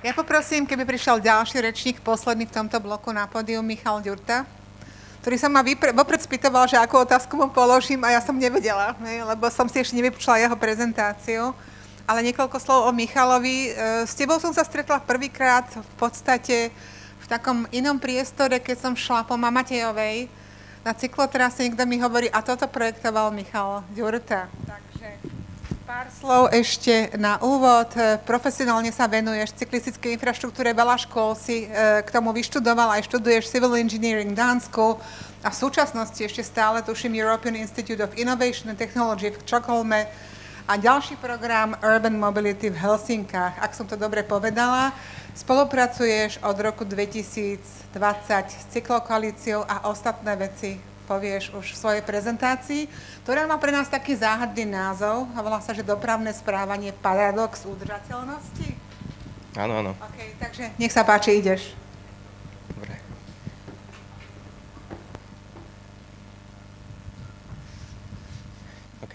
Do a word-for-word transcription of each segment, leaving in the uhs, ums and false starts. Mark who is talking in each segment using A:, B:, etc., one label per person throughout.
A: Ja poprosím, keby prišiel ďalší rečník, posledný v tomto bloku na pódium, Michal Ďurta, ktorý sa ma vypre, vopred spýtoval, že akú otázku mu položím a ja som nevedela, ne, lebo som si ešte nevypočula jeho prezentáciu. Ale niekoľko slov o Michalovi. S tebou som sa stretla prvýkrát v podstate v takom inom priestore, keď som šla po Mamatejovej na cyklotrase. Niekto mi hovorí, a toto projektoval Michal Ďurta. Takže pár slov ešte na úvod. Profesionálne sa venuješ cyklistickej infraštruktúre, veľa škôl si k tomu vyštudoval, aj študuješ civil engineering v Dánsku a v súčasnosti ešte stále tuším European Institute of Innovation and Technology v Štokholme a ďalší program Urban Mobility v Helsinkách. Ak som to dobre povedala, spolupracuješ od roku dvetisícdvadsať s Cyklokoalíciou a ostatné veci povieš už v svojej prezentácii, ktorá má pre nás taký záhadný názov a volá sa, že dopravné správanie paradox udržateľnosti.
B: Áno, áno.
A: OK, takže nech sa páči, ideš.
B: Dobre. OK.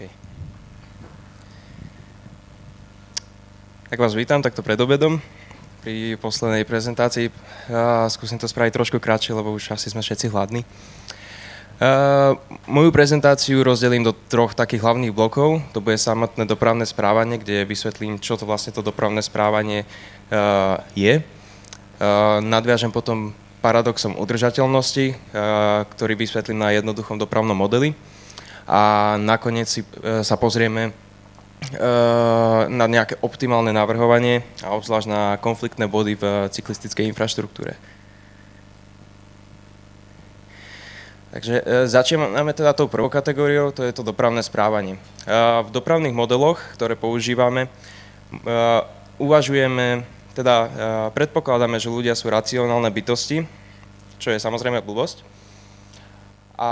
B: Tak vás vítam takto pred obedom pri poslednej prezentácii. Ja skúsim to spraviť trošku kratšie, lebo už asi sme všetci hladní. Uh, moju prezentáciu rozdelím do troch takých hlavných blokov. To bude samotné dopravné správanie, kde vysvetlím, čo to vlastne to dopravné správanie uh, je. Uh, nadviažem potom paradoxom udržateľnosti, uh, ktorý vysvetlím na jednoduchom dopravnom modeli. A nakoniec si, uh, sa pozrieme na nejaké optimálne navrhovanie a obzvlášť na konfliktné body v cyklistickej infraštruktúre. Takže začíname teda tou prvou kategóriou, to je to dopravné správanie. V dopravných modeloch, ktoré používame, uvažujeme, teda predpokladáme, že ľudia sú racionálne bytosti, čo je samozrejme blbosť. A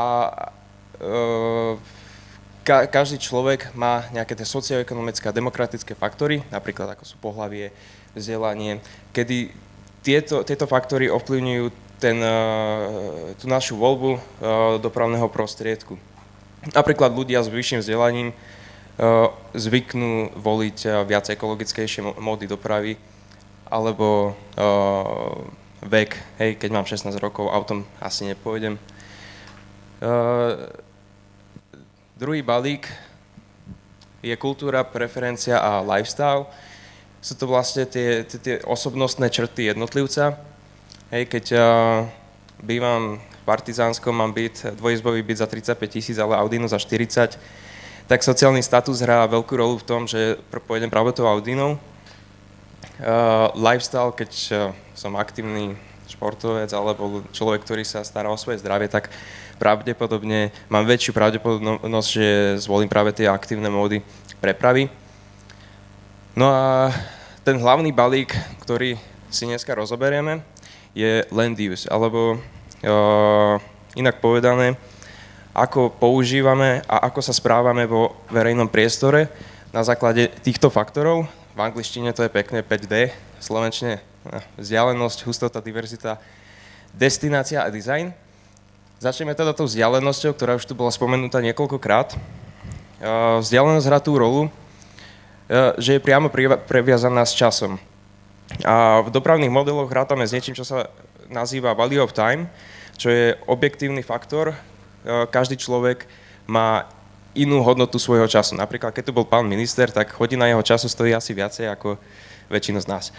B: Ka- každý človek má nejaké tie socioekonomické a demokratické faktory, napríklad ako sú pohlavie, vzdelanie, kedy tieto, tieto faktory ovplyvňujú ten, uh, tú našu voľbu uh, dopravného prostriedku. Napríklad ľudia s vyšším vzdelaním uh, zvyknú voliť uh, viac ekologickejšie módy dopravy, alebo uh, vek, hej, keď mám šestnásť rokov, autom asi nepôjdem. Uh, Druhý balík je kultúra, preferencia a lifestyle. Sú to vlastne tie, tie, tie osobnostné črty jednotlivca. Hej, keď uh, bývam v Partizánskom, mám byt, dvojizbový byt za tridsaťpäť tisíc, ale Audinu za štyridsať, tak sociálny status hrá veľkú rolu v tom, že pôjdem práve tou Audinou. Uh, lifestyle, keď uh, som aktívny športovec alebo človek, ktorý sa stará o svoje zdravie, tak pravdepodobne, mám väčšiu pravdepodobnosť, že zvolím práve tie aktívne módy prepravy. No a ten hlavný balík, ktorý si dneska rozoberieme, je land use, alebo uh, inak povedané, ako používame a ako sa správame vo verejnom priestore na základe týchto faktorov. V angličtine to je pekné päť dé, v slovenčine vzdialenosť, hustota, diverzita, destinácia a design. Začneme teda tou vzdialenosťou, ktorá už tu bola spomenutá niekoľkokrát. Vzdialenosť hrá tú rolu, že je priamo previazaná s časom. A v dopravných modeloch rátame s niečím, čo sa nazýva value of time, čo je objektívny faktor. Každý človek má inú hodnotu svojho času. Napríklad, keď tu bol pán minister, tak hodina jeho času stojí asi viacej ako väčšina z nás.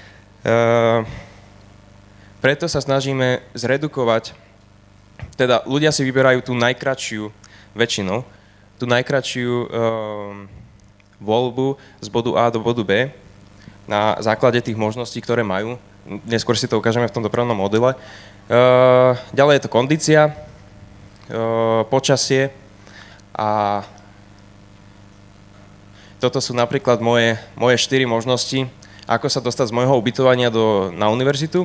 B: Preto sa snažíme zredukovať. Teda ľudia si vyberajú tú najkratšiu, väčšinou, tú najkratšiu um, voľbu z bodu A do bodu B na základe tých možností, ktoré majú. Neskôr si to ukážeme v tom dopravnom modele. Uh, ďalej je to kondícia, uh, počasie a toto sú napríklad moje, moje štyri možnosti, ako sa dostať z môjho ubytovania do, na univerzitu.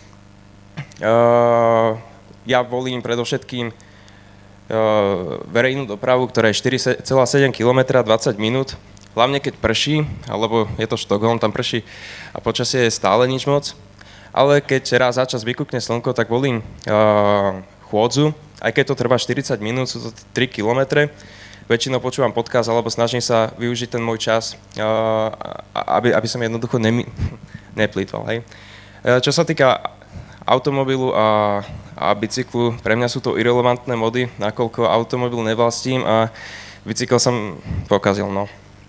B: Uh, Ja volím predovšetkým uh, verejnú dopravu, ktorá je štyri celé sedem kilometra, dvadsať minút. Hlavne keď prší, alebo je to Štokholm, tam prší a počasie je stále nič moc. Ale keď raz za čas vykúkne slnko, tak volím uh, chôdzu. Aj keď to trvá štyridsať minút, sú to tri kilometre. Väčšinou počúvam podcast, alebo snažím sa využiť ten môj čas, uh, aby, aby som jednoducho nemi- neplýtval. Hej. Čo sa týka automobilu a, a bicyklu, pre mňa sú to irelevantné mody, nakoľko automobil nevlastním a bicykel som pokazil, no.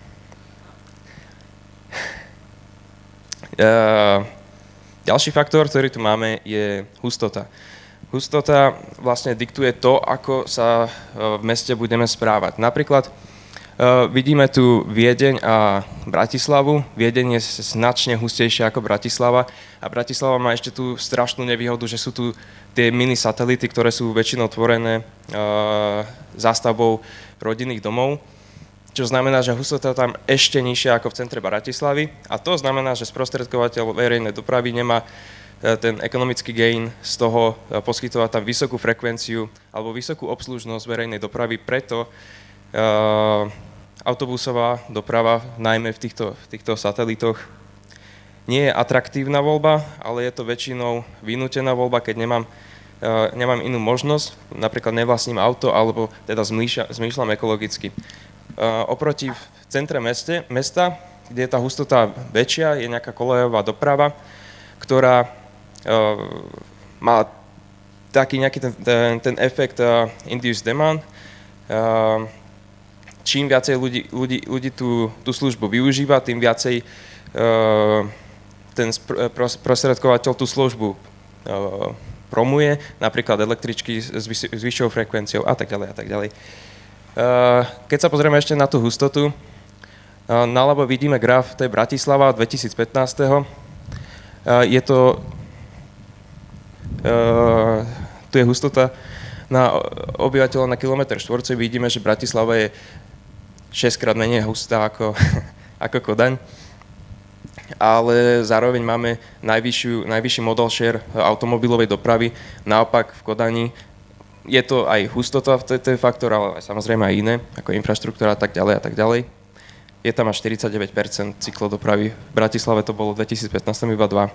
B: Uh, ďalší faktor, ktorý tu máme, je hustota. Hustota vlastne diktuje to, ako sa uh, v meste budeme správať. Napríklad uh, vidíme tu Viedeň a Bratislavu. Viedeň je značne hustejšia ako Bratislava a Bratislava má ešte tú strašnú nevýhodu, že sú tu tie mini satelity, ktoré sú väčšinou tvorené uh, zástavbou rodinných domov, čo znamená, že hustota tam ešte nižšia ako v centre Bratislavy a to znamená, že sprostredkovateľ verejnej dopravy nemá ten ekonomický gain z toho poskytovať tam vysokú frekvenciu alebo vysokú obslužnosť verejnej dopravy, preto uh, autobusová doprava, najmä v týchto, v týchto satelitoch, nie je atraktívna voľba, ale je to väčšinou vynútená voľba, keď nemám, uh, nemám inú možnosť, napríklad nevlastním auto, alebo teda zmýšľam, zmýšľam ekologicky. Uh, oproti v centre meste, mesta, kde je tá hustota väčšia, je nejaká kolejová doprava, ktorá uh, má taký nejaký ten, ten, ten efekt uh, induced demand. Uh, čím viacej ľudí, ľudí, ľudí tú, tú službu využíva, tým viacej uh, ten pros, prostredkovateľ tú službu uh, promuje, napríklad električky s, vys, s vyššou frekvenciou a tak ďalej a tak ďalej. Keď sa pozrieme ešte na tú hustotu, naľavo vidíme graf, to je Bratislava dvetisícpätnásť. Je to, tu je hustota na obyvateľa na kilometr štvorcový. Vidíme, že Bratislava je šesťkrát menej hustá ako, ako Kodaň, ale zároveň máme najvyššiu, najvyšší model share automobilovej dopravy. Naopak v Kodani je to aj hustota, to je faktor, ale samozrejme aj iné, ako infraštruktúra a tak ďalej a tak ďalej. Je tam až štyridsaťdeväť percent cyklodopravy. V Bratislave to bolo v dvetisícpätnásť iba dva.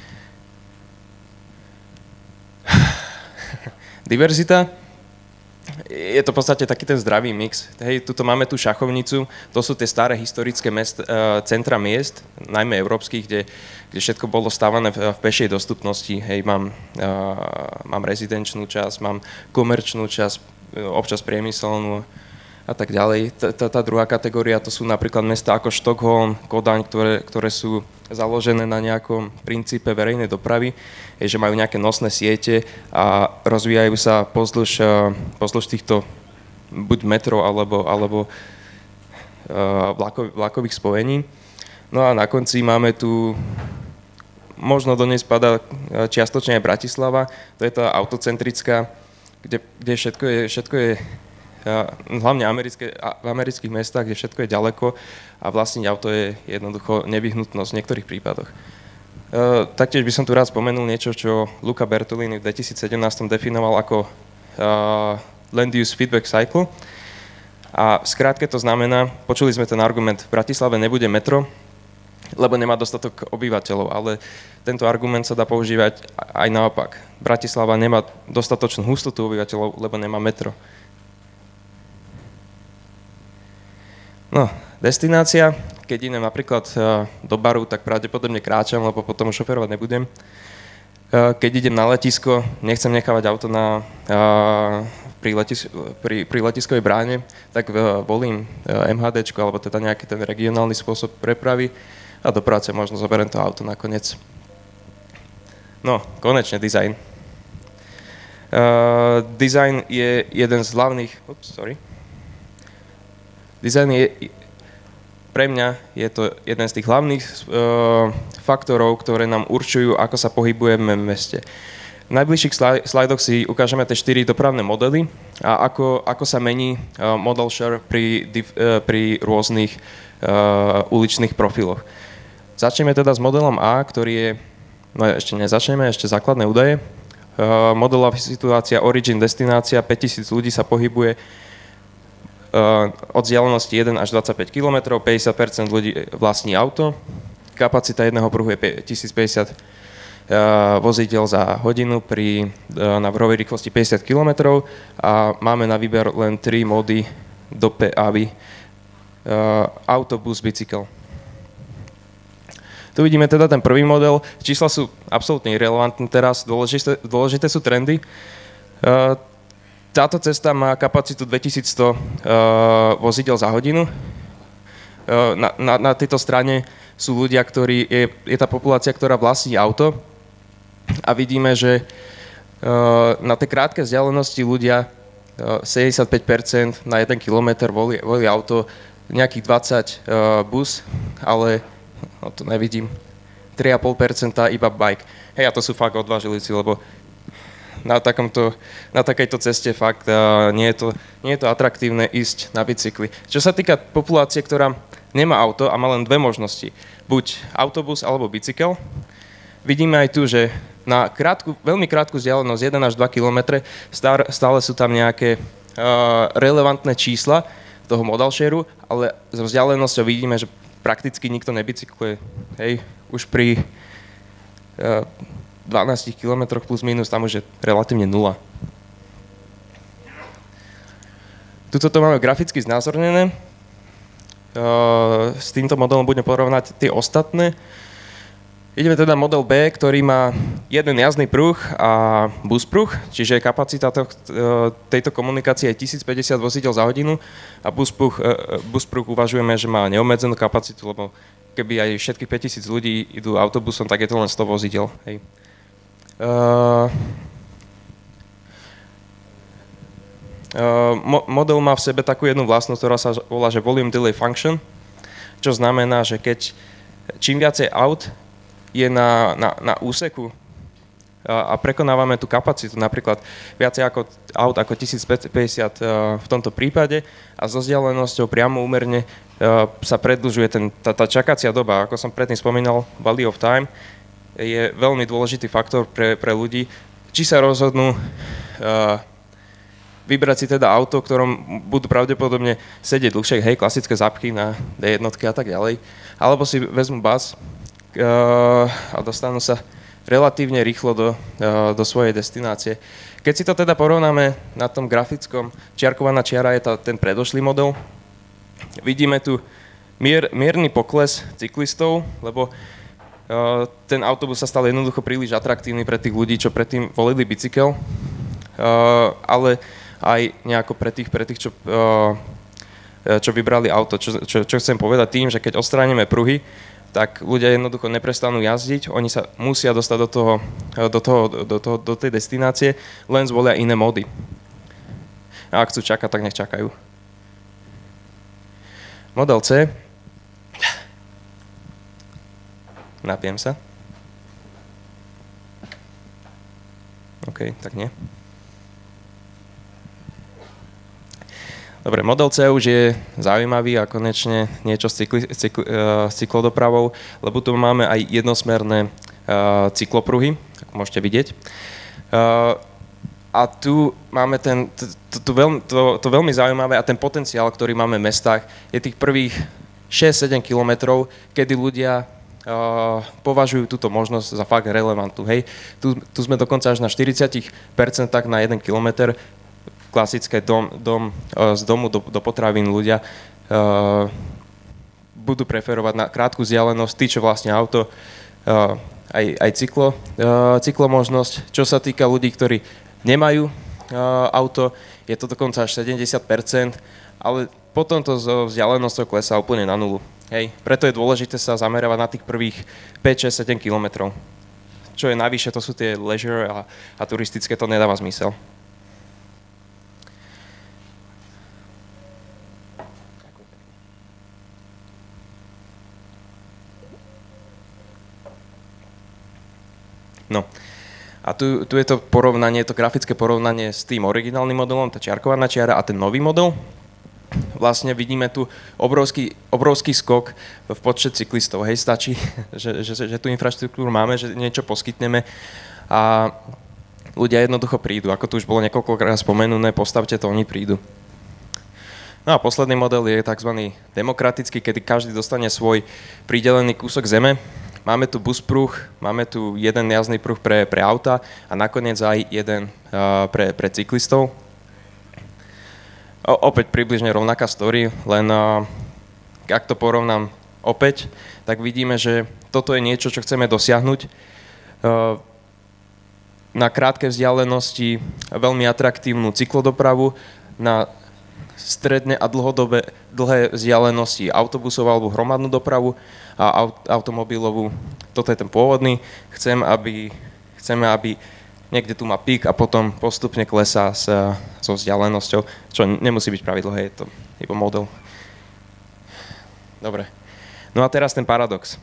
B: Diverzita. Je to v podstate taký ten zdravý mix. Hej, tuto máme tú šachovnicu, to sú tie staré historické mest, uh, centra miest, najmä európskych, kde, kde všetko bolo stávané v, v pešej dostupnosti. Hej, mám, uh, mám rezidenčnú časť, mám komerčnú časť, občas priemyselnú a tak ďalej. Tá druhá kategória, to sú napríklad mestá ako Štokholm, Kodaň, ktoré, ktoré sú založené na nejakom princípe verejnej dopravy, že majú nejaké nosné siete a rozvíjajú sa pozdĺž, pozdĺž týchto buď metro alebo, alebo vlako, vlakových spojení. No a na konci máme tu, možno do nej spadá čiastočne aj Bratislava, to je tá autocentrická, kde, kde všetko je, všetko je hlavne americké, v amerických mestách, kde všetko je ďaleko a vlastniť auto je jednoducho nevyhnutnosť v niektorých prípadoch. Uh, taktiež by som tu rád spomenul niečo, čo Luca Bertolini v dvetisícsedemnásť definoval ako uh, Land Use Feedback Cycle. A v skrátke to znamená, počuli sme ten argument, v Bratislave nebude metro, lebo nemá dostatok obyvateľov, ale tento argument sa dá používať aj naopak. Bratislava nemá dostatočnú hustotu obyvateľov, lebo nemá metro. No, destinácia, keď idem napríklad do baru, tak pravdepodobne kráčam, lebo potom šoferovať nebudem. Keď idem na letisko, nechcem nechávať auto na, pri, letis, pri, pri letiskovej bráne, tak volím MHDčko, alebo teda nejaký ten regionálny spôsob prepravy a do práce možno zoberiem to auto nakoniec. No, konečne dizajn. Uh, dizajn je jeden z hlavných... Ups, sorry. Dizajn je, pre mňa je to jeden z tých hlavných uh, faktorov, ktoré nám určujú, ako sa pohybujeme v meste. V najbližších slaj, slajdoch si ukážeme tie štyri dopravné modely a ako, ako sa mení uh, model share pri, div, uh, pri rôznych uh, uličných profiloch. Začneme teda s modelom A, ktorý je, no ešte nezačneme, ešte základné údaje. Uh, modelová situácia, origin, destinácia, päťtisíc ľudí sa pohybuje Uh, od vzdialenosti jeden až dvadsaťpäť kilometrov, päťdesiat percent ľudí vlastní auto, kapacita jedného pruhu je tisícpäťdesiat uh, vozidel za hodinu pri uh, návrhovej rýchlosti päťdesiat kilometrov a máme na výber len tri módy do pé á vé, uh, auto, bus, bicykel. Tu vidíme teda ten prvý model. Čísla sú absolútne irelevantné teraz, dôležité, dôležité sú trendy. Uh, táto cesta má kapacitu dvetisícsto uh, vozidel za hodinu. Uh, na, na, na tejto strane sú ľudia, ktorí, je, je tá populácia, ktorá vlastní auto. A vidíme, že uh, na tej krátkej vzdialenosti ľudia uh, sedemdesiatpäť percent na jeden kilometr volí, volí auto, nejakých dvadsať uh, bus, ale no to nevidím, tri a pol percenta iba bike. Hej, a to sú fakt odvážilici, lebo na, takomto, na takejto ceste fakt uh, nie, je to, nie je to atraktívne ísť na bicykli. Čo sa týka populácie, ktorá nemá auto a má len dve možnosti, buď autobus alebo bicykel, vidíme aj tu, že na krátku, veľmi krátku vzdialenosť jeden až dva kilometre stále sú tam nejaké uh, relevantné čísla toho modal shareu, ale so vzdialenosťou vidíme, že prakticky nikto nebicykluje. Hej, už pri uh, dvanástich kilometroch plus minus tam už je relatívne nula. Tuto to máme graficky znázornené. Uh, s týmto modelom budeme porovnať tie ostatné. Ideme teda model B, ktorý má jeden jazdný pruh a bus pruh, čiže kapacita to, tejto komunikácie je tisícpäťdesiat vozidel za hodinu a bus pruh, bus pruh uvažujeme, že má neobmedzenú kapacitu, lebo keby aj všetkých päťtisíc ľudí idú autobusom, tak je to len sto vozidel. Hej. Uh, uh, mo- model má v sebe takú jednu vlastnosť, ktorá sa volá, že volume delay function, čo znamená, že keď čím viacej aut je na, na, na úseku a, a prekonávame tú kapacitu, napríklad viacej ako aut ako tisícpäťdesiat uh, v tomto prípade a so vzdialenosťou priamo úmerne uh, sa predĺžuje ten, tá, tá čakacia doba. Ako som predtým spomínal, value of time je veľmi dôležitý faktor pre, pre ľudí, či sa rozhodnú uh, vybrať si teda auto, v ktorom budú pravdepodobne sedieť dlhšie, hej, klasické zápchy na dé jedna a tak ďalej, alebo si vezmú bus Uh, a dostanú sa relatívne rýchlo do, uh, do svojej destinácie. Keď si to teda porovnáme na tom grafickom, čiarkovaná čiara je tá, ten predošlý model. Vidíme tu mier, mierny pokles cyklistov, lebo uh, ten autobus sa stal jednoducho príliš atraktívny pre tých ľudí, čo predtým volili bicykel, uh, ale aj nejako pre tých, pre tých čo, uh, čo vybrali auto. Čo, čo, čo chcem povedať tým, že keď odstránime pruhy, tak ľudia jednoducho neprestanú jazdiť, oni sa musia dostať do toho, do, toho, do, toho, do tej destinácie, len zvolia iné módy. A ak chcú čakať, tak nech čakajú. Model C. Napijem sa. OK, tak nie. Dobre, model C už je zaujímavý a konečne niečo s, cykli, cykl, uh, s cyklodopravou, lebo tu máme aj jednosmerné uh, cyklopruhy, ako môžete vidieť. Uh, a tu máme ten, to, to, to, veľmi, to, to veľmi zaujímavé a ten potenciál, ktorý máme v mestách, je tých prvých šesť sedem kilometrov, kedy ľudia uh, považujú túto možnosť za fakt relevantnú. Hej. Tu, tu sme dokonca až na štyridsať percent na jeden kilometr. Klasické dom, dom, z domu do, do potravín ľudia uh, budú preferovať na krátku vzdialenosť, tí, čo vlastne auto, uh, aj, aj cyklo, uh, cyklomožnosť. Čo sa týka ľudí, ktorí nemajú uh, auto, je to dokonca až sedemdesiat percent, ale potom to so vzdialenosťou klesá úplne na nulu. Hej. Preto je dôležité sa zamerávať na tých prvých päť šesť sedem kilometrov. Čo je navyše, to sú tie leisure a, a turistické, to nedáva zmysel. No a tu, tu je to porovnanie, to grafické porovnanie s tým originálnym modelom, tá čiarkovaná čiara a ten nový model. Vlastne vidíme tu obrovský, obrovský skok v počte cyklistov. Hej, stačí, že, že, že tú infraštruktúru máme, že niečo poskytneme a ľudia jednoducho prídu. Ako tu už bolo niekoľkokrát spomenuté, postavte to, oni prídu. No a posledný model je tzv. Demokratický, kedy každý dostane svoj pridelený kúsok zeme. Máme tu bus pruh, máme tu jeden jazdný pruh pre, pre auta a nakoniec aj jeden uh, pre, pre cyklistov. O, opäť približne rovnaká story, len uh, ak to porovnám opäť, tak vidíme, že toto je niečo, čo chceme dosiahnuť. Na krátke vzdialenosti veľmi atraktívnu cyklodopravu, na stredne a dlhodobé dlhé vzdialenosti autobusovú alebo hromadnú dopravu a aut- automobilovú. Toto je ten pôvodný. Chcem, aby, chceme, aby niekde tu má pík a potom postupne klesá s, so vzdialenosťou, čo nemusí byť pravidlo, hej, je to iba model. Dobre. No a teraz ten paradox.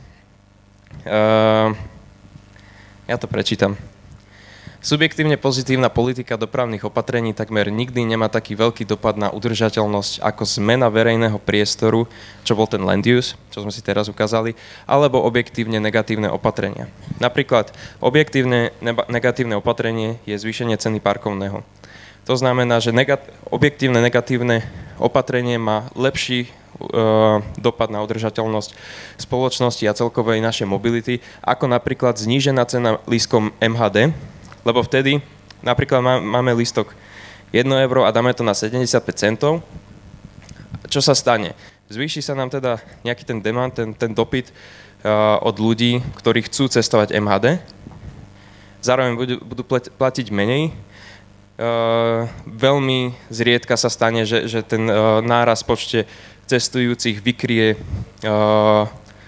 B: Uh, ja to prečítam. Subjektívne pozitívna politika dopravných opatrení takmer nikdy nemá taký veľký dopad na udržateľnosť ako zmena verejného priestoru, čo bol ten land use, čo sme si teraz ukázali, alebo objektívne negatívne opatrenia. Napríklad objektívne negatívne opatrenie je zvýšenie ceny parkovného. To znamená, že negat- objektívne negatívne opatrenie má lepší uh, dopad na udržateľnosť spoločnosti a celkovej našej mobility, ako napríklad znížená cena lístkom em há dé, lebo vtedy napríklad máme lístok jedno euro a dáme to na sedemdesiatpäť centov. Čo sa stane? Zvýši sa nám teda nejaký ten demand, ten, ten dopyt uh, od ľudí, ktorí chcú cestovať em há dé. Zároveň budú, budú platiť menej. Uh, veľmi zriedka sa stane, že, že ten uh, náraz počte cestujúcich vykrie uh,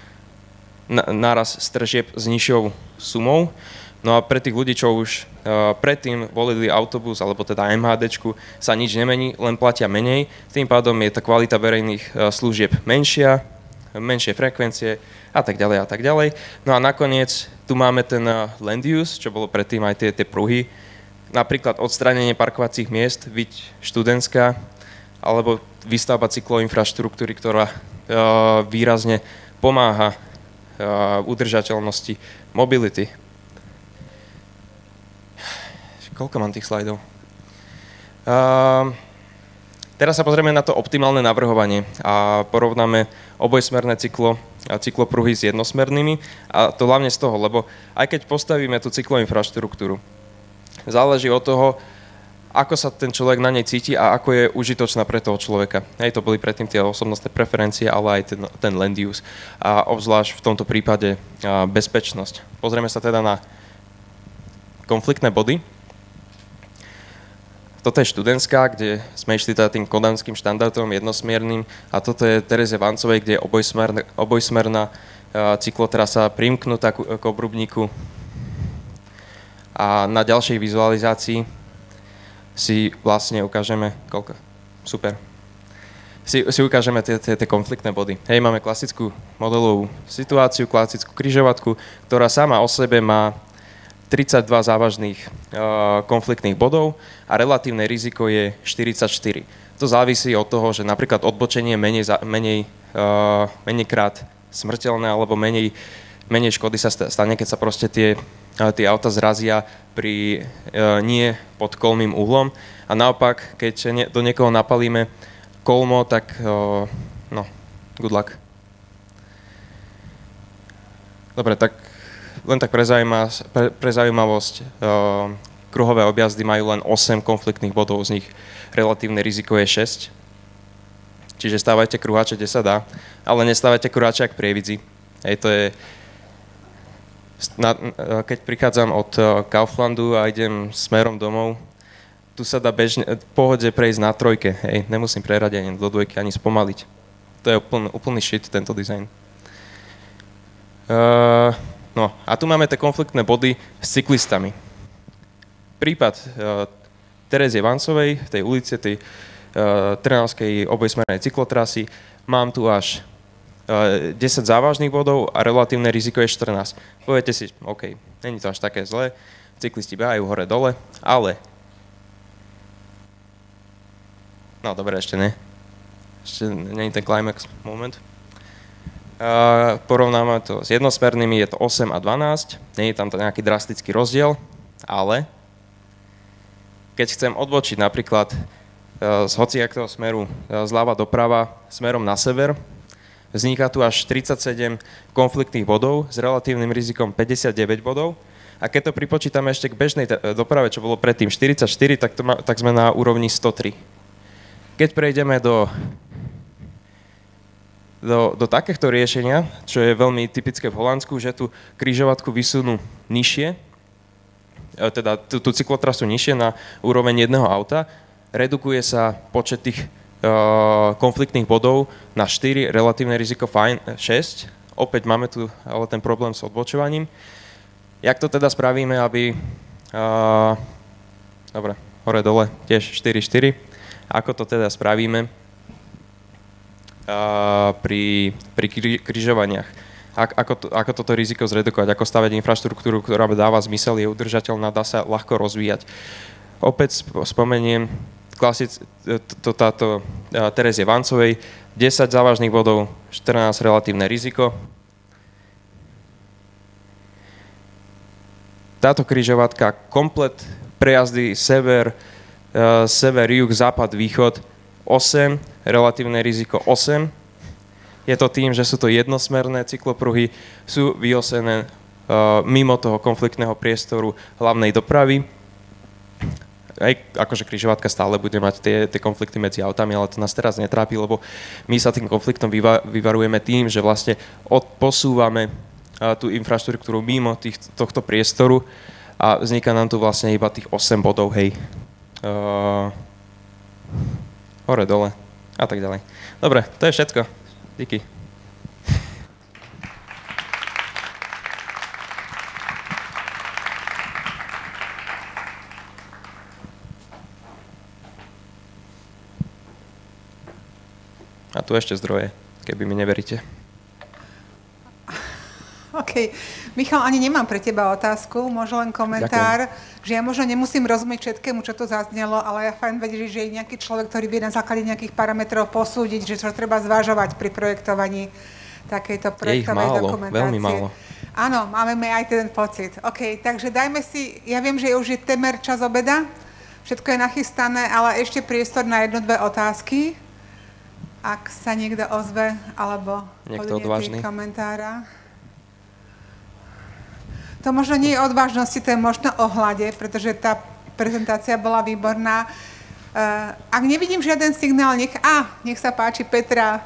B: náraz stržieb s nižšou sumou. No a pre tých ľudí, čo už uh, predtým volili autobus, alebo teda em há déčku, sa nič nemení, len platia menej. Tým pádom je tá kvalita verejných uh, služieb menšia, menšie frekvencie a tak ďalej a tak ďalej. No a nakoniec tu máme ten uh, land use, čo bolo predtým aj tie, tie pruhy. Napríklad odstránenie parkovacích miest, viď študentská, alebo výstavba cykloinfraštruktúry, ktorá uh, výrazne pomáha uh, udržateľnosti mobility. Koľko mám tých slajdov? Uh, teraz sa pozrieme na to optimálne navrhovanie a porovnáme obojsmerné cyklo, cyklopruhy s jednosmernými, a to hlavne z toho, lebo aj keď postavíme tú cykloinfraštruktúru, záleží od toho, ako sa ten človek na nej cíti a ako je užitočná pre toho človeka. Hej, to boli predtým tie osobnostné preferencie, ale aj ten, ten land use a obzvlášť v tomto prípade uh, bezpečnosť. Pozrieme sa teda na konfliktné body. Toto je študentská, kde sme išli teda tým kodanským štandardom jednosmierným, a toto je Terezie Vancovej, kde je obojsmerná, obojsmerná uh, cyklotrasa primknutá k, k obrubníku. A na ďalšej vizualizácii si vlastne ukážeme, koľko? Super. Si, si ukážeme tie, tie, tie konfliktné body. Hej, máme klasickú modelovú situáciu, klasickú križovatku, ktorá sama o sebe má tridsaťdva závažných uh, konfliktných bodov a relatívne riziko je štyridsaťštyri. To závisí od toho, že napríklad odbočenie menej, menej, uh, menejkrát smrteľné alebo menej, menej škody sa stane, keď sa proste tie, uh, tie auta zrazia pri uh, nie pod kolmým uhlom, a naopak, keď ne, do niekoho napalíme kolmo, tak uh, no, good luck. Dobre, tak len tak pre, zaujíma, pre, pre zaujímavosť, uh, kruhové objazdy majú len osem konfliktných bodov, z nich relatívne riziko je šesť. Čiže stávajte kruháče, kde sa dá, ale nestávajte kruháče jak prievidzi. Hej, to je, na, keď prichádzam od uh, Kauflandu a idem smerom domov, tu sa dá bežne, v pohode prejsť na trojke, hej, nemusím preradiť ani do dvojky, ani spomaliť. To je úplný, úplný shit, tento dizajn. Uh, No a tu máme tie konfliktné body s cyklistami. Prípad uh, Terezie Vancovej, tej ulice, tej uh, trnavskej obojsmernej cyklotrasy, mám tu až uh, desať závažných bodov a relatívne riziko je štrnásť. Poviete si, OK, není to až také zlé, cyklisti behajú hore-dole, ale... No dobre, ešte ne. Ešte není ten climax moment. Uh, porovnáme to s jednosmernými, je to osem a dvanásť, nie je tam to nejaký drastický rozdiel, ale keď chcem odbočiť napríklad uh, z hociakého smeru uh, zľava doprava smerom na sever, vzniká tu až tridsaťsedem konfliktných bodov s relatívnym rizikom päťdesiatdeväť bodov, a keď to pripočítame ešte k bežnej doprave, čo bolo predtým štyridsaťštyri, tak, to ma, tak sme na úrovni sto tri. Keď prejdeme do do, do takéhto riešenia, čo je veľmi typické v Holandsku, že tú križovatku vysunú nižšie, teda tú, tú cyklotrasu nižšie na úroveň jedného auta, redukuje sa počet tých uh, konfliktných bodov na štyri, relatívne riziko fajn šesť. Opäť máme tu ale ten problém s odbočovaním. Jak to teda spravíme, aby... Uh, dobre, hore-dole tiež štyri štyri. Ako to teda spravíme uh, pri, pri križovaniach? Ak, ako, to, ako toto riziko zredukovať? Ako stavať infraštruktúru, ktorá dáva zmysel, je udržateľná, dá sa ľahko rozvíjať? Opäť spomeniem klasic, to, táto uh, Terezie Vancovej, desať závažných bodov, štrnásť relatívne riziko. Táto križovatka komplet prejazdy sever, uh, sever, juh, západ, východ osem, relatívne riziko osem. Je to tým, že sú to jednosmerné cyklopruhy, sú vyosené uh, mimo toho konfliktného priestoru hlavnej dopravy. Aj akože križovatka stále bude mať tie, tie konflikty medzi autami, ale to nás teraz netrápi, lebo my sa tým konfliktom vyva, vyvarujeme tým, že vlastne odposúvame uh, tú infraštruktúru mimo tých, tohto priestoru a vzniká nám tu vlastne iba tých osem bodov, hej. Uh, hore, dole a tak ďalej. Dobre, to je všetko. Díky. A tu ešte zdroje, keby mi neveríte.
A: OK. Michal, ani nemám pre teba otázku, možno len komentár, ďakujem. Že ja možno nemusím rozumieť všetkému, čo tu zaznelo, ale ja fajn vedieť, že je nejaký človek, ktorý vie na základe nejakých parametrov posúdiť, že čo treba zvažovať pri projektovaní takejto projektovej
B: málo,
A: dokumentácie.
B: Veľmi málo.
A: Áno, máme aj ten pocit. OK, takže dajme si, ja viem, že už je temer čas obeda, všetko je nachystané, ale ešte priestor na jednu, dve otázky. Ak sa niekto ozve, alebo podnietie komentára. To možno nie je odvážnosti, to je možno o hlade, pretože tá prezentácia bola výborná. Uh, ak nevidím žiaden signál, nech... Á, nech sa páči, Petra.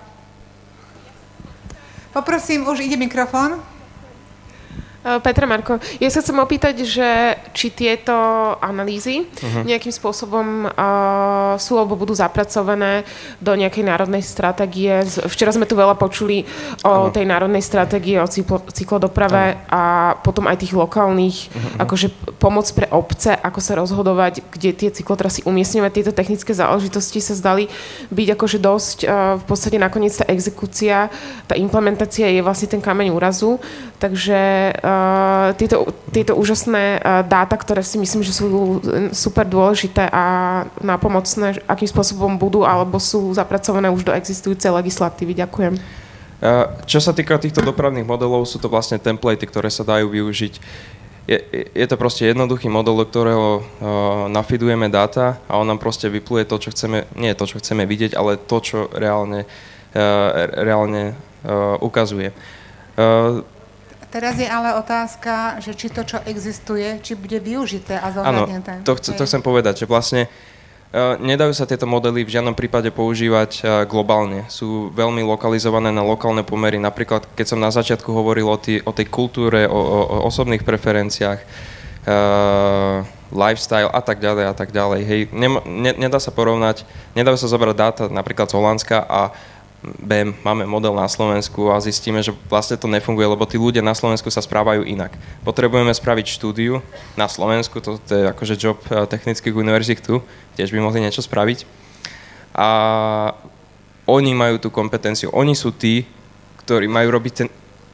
A: Poprosím, už ide mikrofón.
C: Petra, Marko, ja sa chcem opýtať, že či tieto analýzy uh-huh. nejakým spôsobom uh, sú alebo budú zapracované do nejakej národnej stratégie. Včera sme tu veľa počuli o uh-huh. tej národnej stratégii, o cyklo, cyklodoprave uh-huh. a potom aj tých lokálnych, uh-huh. akože pomoc pre obce, ako sa rozhodovať, kde tie cyklotrasy umiestňovať. Tieto technické záležitosti sa zdali byť akože dosť, uh, v podstate nakoniec tá exekúcia, tá implementácia je vlastne ten kameň úrazu, takže uh, Uh, tieto, tieto úžasné uh, dáta, ktoré si myslím, že sú super dôležité a nápomocné, akým spôsobom budú alebo sú zapracované už do existujúcej legislatívy. Ďakujem.
B: Uh, čo sa týka týchto dopravných modelov, sú to vlastne templatey, ktoré sa dajú využiť. Je, je to proste jednoduchý model, do ktorého uh, nafidujeme dáta a on nám proste vypluje to, čo chceme, nie to, čo chceme vidieť, ale to, čo reálne, uh, reálne uh, ukazuje. Uh,
A: Teraz je ale otázka, že či to, čo existuje, či bude využité a zohľadnené.
B: Áno, to, chc- to chcem povedať, že vlastne uh, nedajú sa tieto modely v žiadnom prípade používať uh, globálne. Sú veľmi lokalizované na lokálne pomery. Napríklad, keď som na začiatku hovoril o, tý, o tej kultúre, o, o, o osobných preferenciách, uh, lifestyle a tak ďalej a tak ďalej. Hej, ne, ne, nedá sa porovnať, nedajú sa zobrať dáta napríklad z Holandska a bam, máme model na Slovensku a zistíme, že vlastne to nefunguje, lebo tí ľudia na Slovensku sa správajú inak. Potrebujeme spraviť štúdiu na Slovensku, to, to je akože job technických univerzít tu, tiež by mohli niečo spraviť. A oni majú tú kompetenciu, oni sú tí, ktorí majú robiť ten...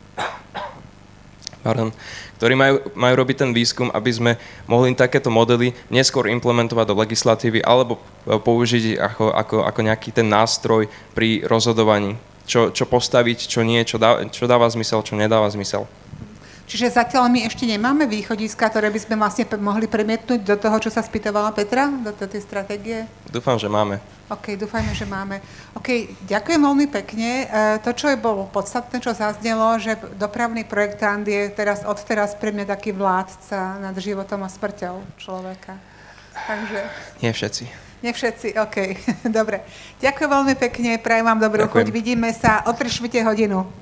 B: Pardon, ktorí majú, majú robiť ten výskum, aby sme mohli takéto modely neskôr implementovať do legislatívy alebo použiť ako, ako, ako nejaký ten nástroj pri rozhodovaní. Čo, čo postaviť, čo nie, čo, dá, čo dáva zmysel, čo nedáva zmysel.
A: Čiže zatiaľ my ešte nemáme východiska, ktoré by sme vlastne mohli premietnúť do toho, čo sa spýtovala Petra, do tej stratégie?
B: Dúfam, že máme.
A: OK, dúfajme, že máme. OK, ďakujem veľmi pekne. To, čo je bolo podstatné, čo zaznelo, že dopravný projektant je teraz, odteraz pre mňa taký vládca nad životom a smrťou človeka. Takže...
B: Nie všetci.
A: Nie všetci, OK. Dobre. Ďakujem veľmi pekne, prajem vám dobrú chuť. Vidíme sa o tri štvrte hodinu.